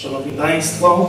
Szanowni Państwo,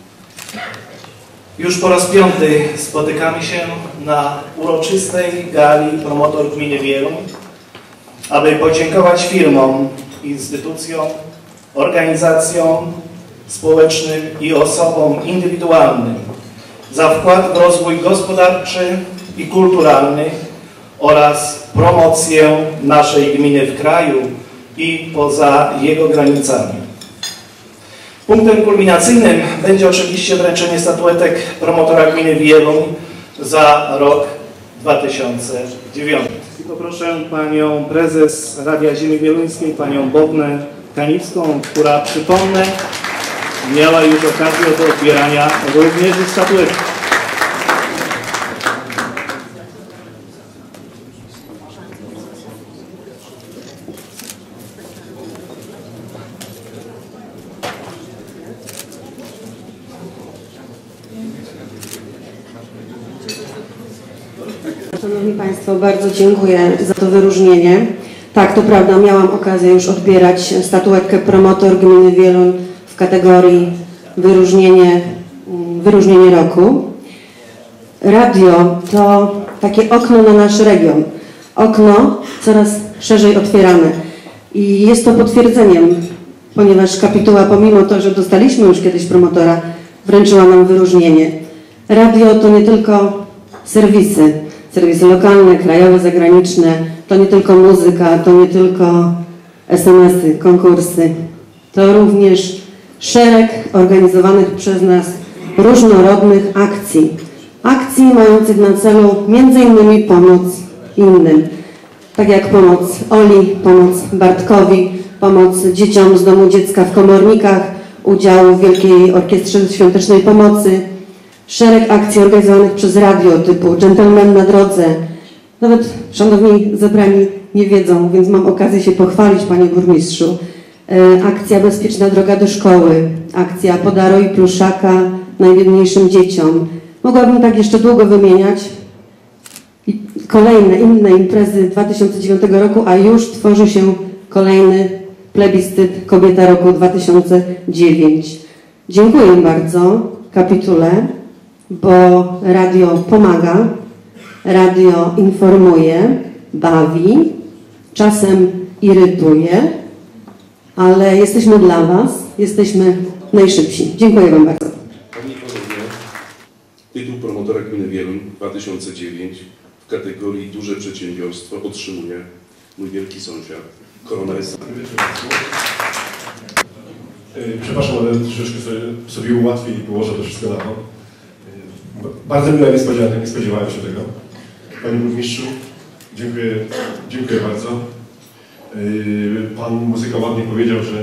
już po raz piąty spotykamy się na uroczystej gali Promotor Gminy Wieluń, aby podziękować firmom, instytucjom, organizacjom społecznym i osobom indywidualnym za wkład w rozwój gospodarczy i kulturalny oraz promocję naszej gminy w kraju i poza jego granicami. Punktem kulminacyjnym będzie oczywiście wręczenie statuetek promotora gminy Wieluń za rok 2009. I poproszę panią prezes Radia Ziemi Wieluńskiej, panią Bognę Kanicką, która, przypomnę, miała już okazję do odbierania również statuetek. Szanowni Państwo, bardzo dziękuję za to wyróżnienie. Tak, to prawda, miałam okazję już odbierać statuetkę Promotor Gminy Wieluń w kategorii wyróżnienie roku. Radio to takie okno na nasz region. Okno coraz szerzej otwierane. I jest to potwierdzeniem, ponieważ kapituła, pomimo to, że dostaliśmy już kiedyś promotora, wręczyła nam wyróżnienie. Radio to nie tylko serwisy lokalne, krajowe, zagraniczne, to nie tylko muzyka, to nie tylko SMS-y, konkursy, to również szereg organizowanych przez nas różnorodnych akcji. Akcji mających na celu m.in. pomoc innym, tak jak pomoc Oli, pomoc Bartkowi, pomoc dzieciom z Domu Dziecka w Komornikach, udział w Wielkiej Orkiestrze Świątecznej Pomocy, szereg akcji organizowanych przez radio typu Dżentelmen na drodze. Nawet szanowni zebrani nie wiedzą, więc mam okazję się pochwalić, panie burmistrzu. Akcja Bezpieczna droga do szkoły, akcja Podaruj pluszaka najbiedniejszym dzieciom. Mogłabym tak jeszcze długo wymieniać. I kolejne, inne imprezy 2009 roku, a już tworzy się kolejny plebiscyt Kobieta Roku 2009. Dziękuję bardzo kapitule, bo radio pomaga, radio informuje, bawi, czasem irytuje, ale jesteśmy dla Was, jesteśmy najszybsi. Dziękuję Wam bardzo. Panie i Panowie, tytuł promotora gminy Wieluń 2009 w kategorii Duże Przedsiębiorstwo otrzymuje mój wielki sąsiad, Korona S. Przepraszam, ale troszeczkę sobie ułatwię i położę to wszystko na to. Bardzo miła niespodzianka, nie spodziewałem się tego. Panie burmistrzu, dziękuję bardzo. Pan muzyka ładnie powiedział, że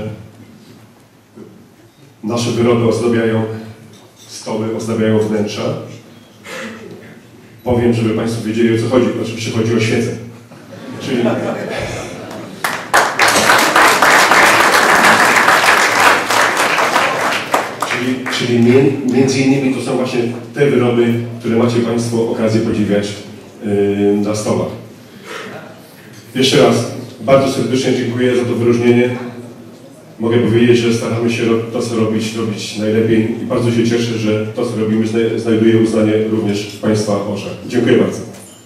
nasze wyroby ozdabiają stoły, ozdabiają wnętrza. Powiem, żeby Państwo wiedzieli, o co chodzi. Oczywiście chodzi o świecę. Czyli między innymi to są właśnie te wyroby, które macie Państwo okazję podziwiać na stołach. Jeszcze raz bardzo serdecznie dziękuję za to wyróżnienie. Mogę powiedzieć, że staramy się to, co robić najlepiej i bardzo się cieszę, że to, co robimy, znajduje uznanie również w Państwa oczach. Dziękuję bardzo.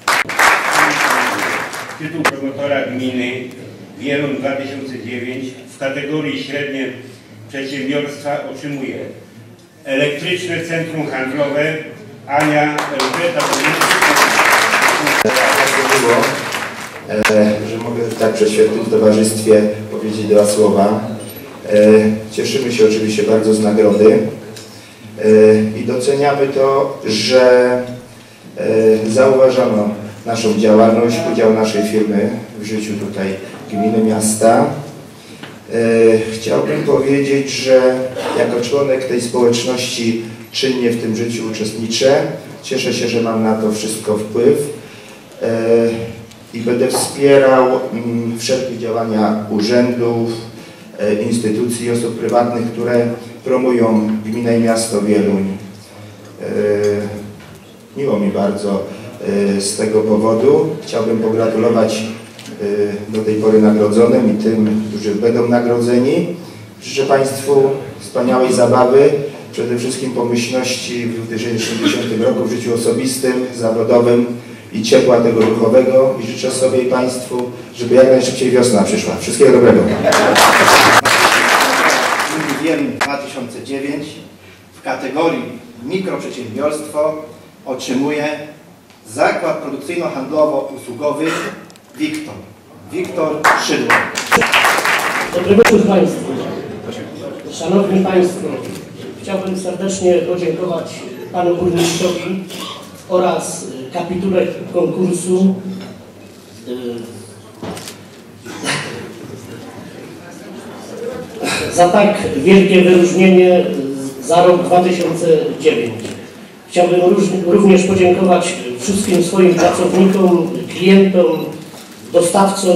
Tytuł promotora gminy Wieluń 2009 w kategorii średnie przedsiębiorstwa otrzymuje Elektryczne Centrum Handlowe Ania Elżbieta. Że mogę tak przy świetnym towarzystwie powiedzieć dwa słowa. Cieszymy się oczywiście bardzo z nagrody i doceniamy to, że zauważono naszą działalność, udział naszej firmy w życiu tutaj gminy, miasta. Chciałbym powiedzieć, że jako członek tej społeczności czynnie w tym życiu uczestniczę. Cieszę się, że mam na to wszystko wpływ i będę wspierał wszelkie działania urzędów, instytucji i osób prywatnych, które promują gminę i miasto Wieluń. Miło mi bardzo z tego powodu. Chciałbym pogratulować do tej pory nagrodzonym i tym, którzy będą nagrodzeni. Życzę Państwu wspaniałej zabawy, przede wszystkim pomyślności w 2010 roku w życiu osobistym, zawodowym i ciepła tego duchowego i życzę sobie i Państwu, żeby jak najszybciej wiosna przyszła. Wszystkiego dobrego. Wieluń 2009 w kategorii mikroprzedsiębiorstwo otrzymuje Zakład Produkcyjno-Handlowo-Usługowy Wiktor. Wiktor Szydło. Dobry wieczór Państwu. Szanowni Państwo, chciałbym serdecznie podziękować Panu Burmistrzowi oraz kapitule konkursu za tak wielkie wyróżnienie za rok 2009. Chciałbym również podziękować wszystkim swoim pracownikom, klientom, dostawcom.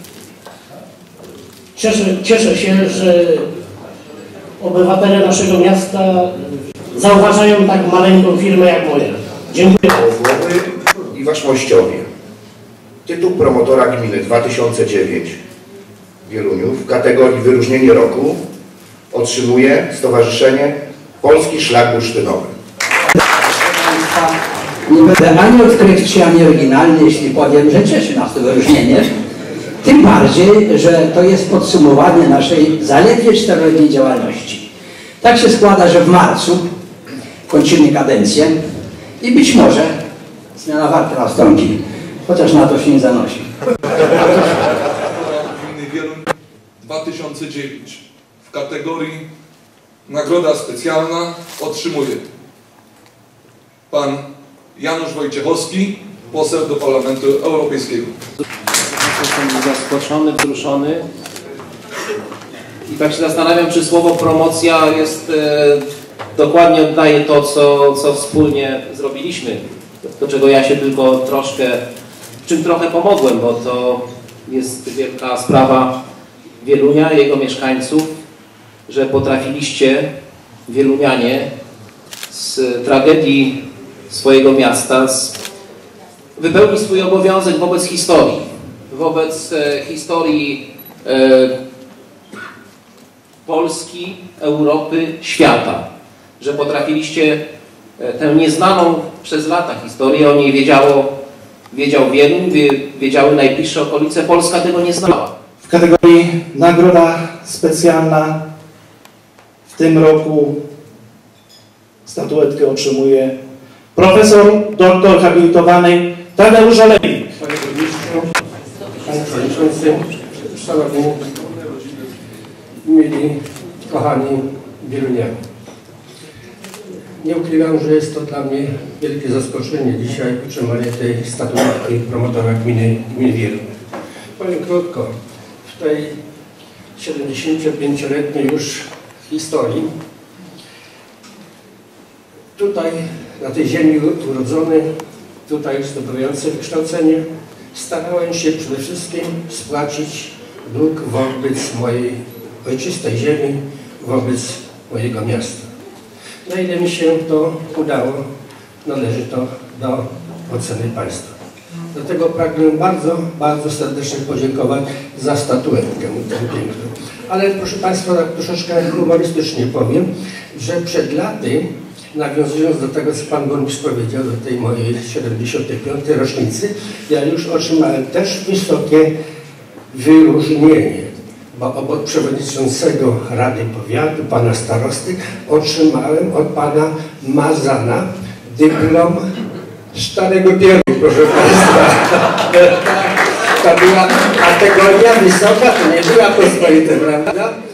Cieszę się, że obywatele naszego miasta zauważają tak maleńką firmę jak moja. Dziękuję. Włowy i Waszmościowie. Tytuł promotora gminy 2009 w Wieluniu w kategorii wyróżnienie roku otrzymuje Stowarzyszenie Polski Szlak Bursztynowy. Nie będę ani odkrywczy, ani oryginalny, jeśli powiem, że cieszy nas to wyróżnienie. Tym bardziej, że to jest podsumowanie naszej zaledwie 4-letniej działalności. Tak się składa, że w marcu kończymy kadencję i być może zmiana warty nastąpi, chociaż na to się nie zanosi. Gminy Wieluń 2009 w kategorii Nagroda Specjalna otrzymuje pan Janusz Wojciechowski, poseł do Parlamentu Europejskiego. Jestem zaskoczony, wzruszony i tak się zastanawiam, czy słowo promocja jest dokładnie oddaje to, co wspólnie zrobiliśmy, do czego ja się tylko troszkę, czym trochę pomogłem, bo to jest wielka sprawa Wielunia, jego mieszkańców, że potrafiliście, wielunianie, z tragedii swojego miasta wypełnić swój obowiązek wobec historii. Wobec historii Polski, Europy, świata. Że potrafiliście tę nieznaną przez lata historię, o niej wiedział Wieluń, wiedziały najbliższe okolice, Polska tego nie znała. W kategorii Nagroda Specjalna w tym roku statuetkę otrzymuje profesor doktor habilitowany Tadeusz Olejnik. Panie Burmistrzu, Panie Przewodniczący, Szanowni mili, kochani wielunianie. Nie ukrywam, że jest to dla mnie wielkie zaskoczenie dzisiaj otrzymanie tej statuetki promotora gminy Wieluń. Powiem krótko, w tej 75-letniej już historii, tutaj na tej ziemi urodzony, tutaj zdobywający wykształcenie, starałem się przede wszystkim spłacić dług wobec mojej ojczystej ziemi, wobec mojego miasta. Na ile mi się to udało, należy to do oceny Państwa. Dlatego pragnę bardzo, bardzo serdecznie podziękować za statuetkę tę piękną. Ale proszę Państwa, tak troszeczkę humorystycznie powiem, że przed laty, nawiązując do tego, co Pan Burmistrz powiedział, do tej mojej 75. rocznicy, ja już otrzymałem też wysokie wyróżnienie, bo obok przewodniczącego Rady Powiatu, pana starosty, otrzymałem od pana Mazana dyplom Starego Pieru, proszę Państwa. To była kategoria wysoka, to nie była pospolita, prawda?